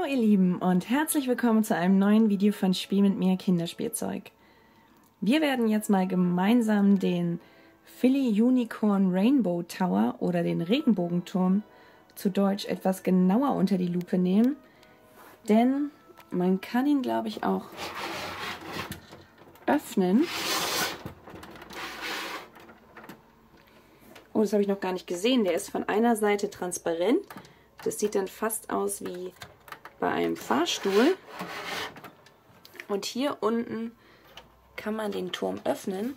Hallo ihr Lieben und herzlich willkommen zu einem neuen Video von Spiel mit mir Kinderspielzeug. Wir werden jetzt mal gemeinsam den Philly Unicorn Rainbow Tower oder den Regenbogenturm zu Deutsch etwas genauer unter die Lupe nehmen, denn man kann ihn, glaube ich, auch öffnen. Oh, das habe ich noch gar nicht gesehen. Der ist von einer Seite transparent. Das sieht dann fast aus wie bei einem Fahrstuhl. Und hier unten kann man den Turm öffnen.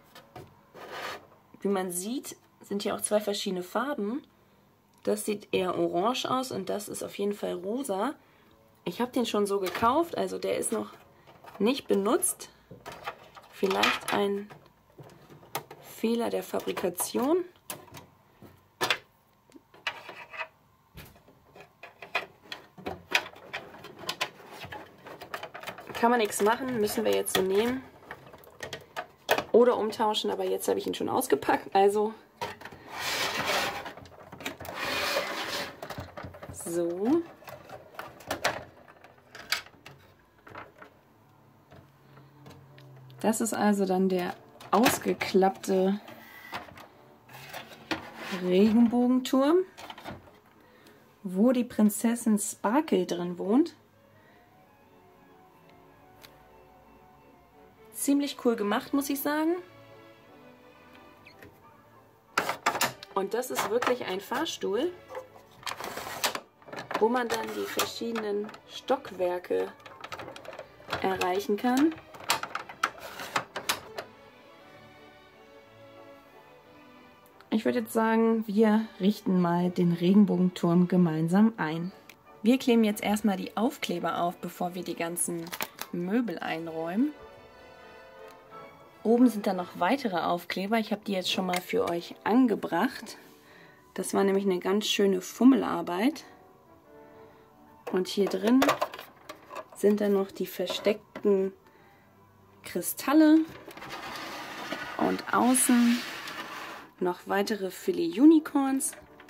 Wie man sieht, sind hier auch zwei verschiedene Farben. Das sieht eher orange aus und das ist auf jeden Fall rosa. Ich habe den schon so gekauft, also der ist noch nicht benutzt. Vielleicht ein Fehler der Fabrikation. Kann man nichts machen, müssen wir jetzt so nehmen oder umtauschen, aber jetzt habe ich ihn schon ausgepackt, also so. Das ist also dann der ausgeklappte Regenbogenturm, wo die Prinzessin Sparkle drin wohnt. Ziemlich cool gemacht, muss ich sagen. Und das ist wirklich ein Fahrstuhl, wo man dann die verschiedenen Stockwerke erreichen kann. Ich würde jetzt sagen, wir richten mal den Regenbogenturm gemeinsam ein. Wir kleben jetzt erstmal die Aufkleber auf, bevor wir die ganzen Möbel einräumen. Oben sind dann noch weitere Aufkleber. Ich habe die jetzt schon mal für euch angebracht. Das war nämlich eine ganz schöne Fummelarbeit. Und hier drin sind dann noch die versteckten Kristalle. Und außen noch weitere Philly Unicorns.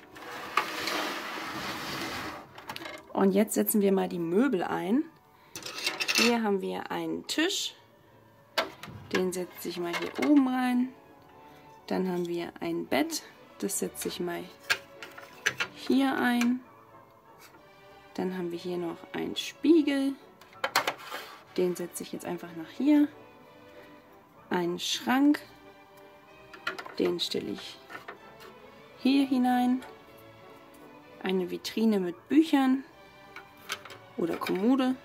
Und jetzt setzen wir mal die Möbel ein. Hier haben wir einen Tisch. Den setze ich mal hier oben rein. Dann haben wir ein Bett. Das setze ich mal hier ein. Dann haben wir hier noch einen Spiegel. Den setze ich jetzt einfach nach hier. Einen Schrank. Den stelle ich hier hinein. Eine Vitrine mit Büchern oder Kommode.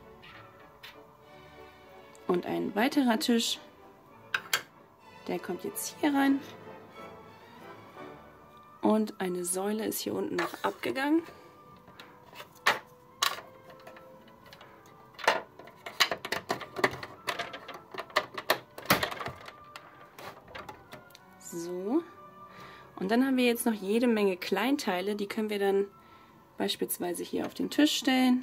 Und ein weiterer Tisch, der kommt jetzt hier rein. Und eine Säule ist hier unten noch abgegangen. So. Und dann haben wir jetzt noch jede Menge Kleinteile, die können wir dann beispielsweise hier auf den Tisch stellen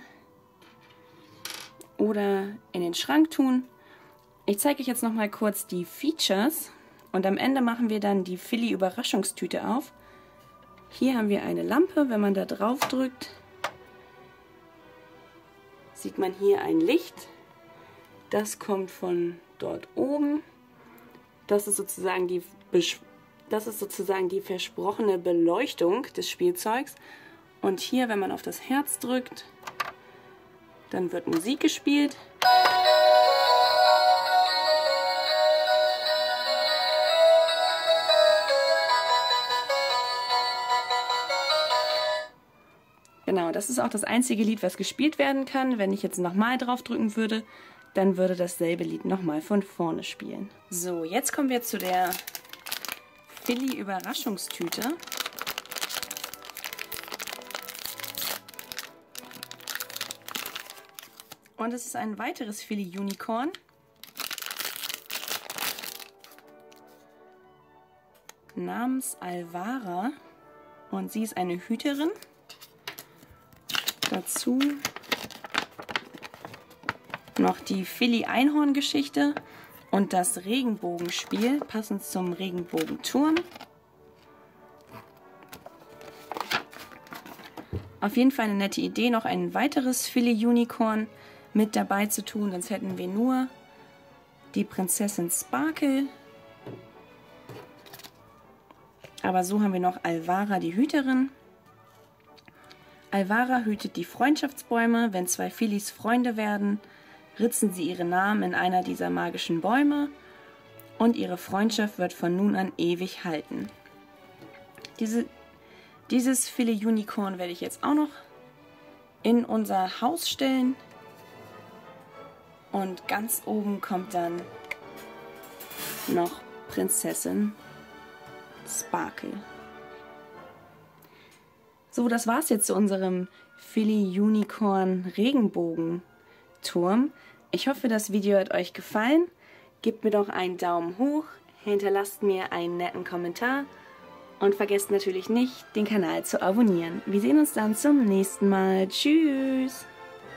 oder in den Schrank tun. Ich zeige euch jetzt noch mal kurz die Features und am Ende machen wir dann die Philly Überraschungstüte auf. Hier haben wir eine Lampe, wenn man da drauf drückt, sieht man hier ein Licht. Das kommt von dort oben. Das ist sozusagen die versprochene Beleuchtung des Spielzeugs. Und hier, wenn man auf das Herz drückt, dann wird Musik gespielt. Genau, das ist auch das einzige Lied, was gespielt werden kann. Wenn ich jetzt nochmal drauf drücken würde, dann würde dasselbe Lied nochmal von vorne spielen. So, jetzt kommen wir zu der Philly Überraschungstüte. Und es ist ein weiteres Philly Unicorn. Namens Alvara. Und sie ist eine Hüterin. Dazu noch die Philly Einhorn-Geschichte und das Regenbogenspiel, passend zum Regenbogenturm. Auf jeden Fall eine nette Idee, noch ein weiteres Philly Unicorn mit dabei zu tun. Sonst hätten wir nur die Prinzessin Sparkle. Aber so haben wir noch Alvara, die Hüterin. Alvara hütet die Freundschaftsbäume. Wenn zwei Phillys Freunde werden, ritzen sie ihre Namen in einer dieser magischen Bäume und ihre Freundschaft wird von nun an ewig halten. Dieses Philly Unicorn werde ich jetzt auch noch in unser Haus stellen. Und ganz oben kommt dann noch Prinzessin Sparkle. So, das war's jetzt zu unserem Philly Unicorn Regenbogenturm. Ich hoffe, das Video hat euch gefallen. Gebt mir doch einen Daumen hoch, hinterlasst mir einen netten Kommentar und vergesst natürlich nicht, den Kanal zu abonnieren. Wir sehen uns dann zum nächsten Mal. Tschüss!